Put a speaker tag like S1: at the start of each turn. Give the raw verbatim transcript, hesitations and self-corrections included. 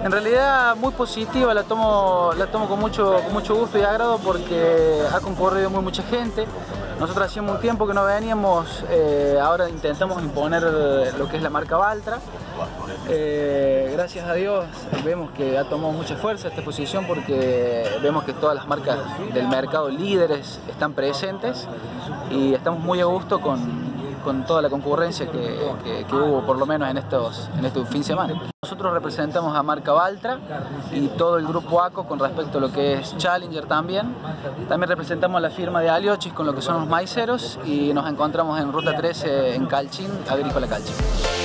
S1: En realidad muy positiva, la tomo, la tomo con, mucho, con mucho gusto y agrado porque ha concurrido muy mucha gente. Nosotros hacíamos un tiempo que no veníamos, eh, ahora intentamos imponer lo que es la marca Valtra. Eh, gracias a Dios vemos que ha tomado mucha fuerza esta exposición porque vemos que todas las marcas del mercado líderes están presentes y estamos muy a gusto con, con toda la concurrencia que, que, que hubo por lo menos en estos, en este fin de semana. Nosotros representamos a marca Valtra y todo el grupo ACO con respecto a lo que es Challenger también. También representamos a la firma de Aliochis con lo que son los maiceros y nos encontramos en Ruta trece en Calchín, Agrícola Calchín.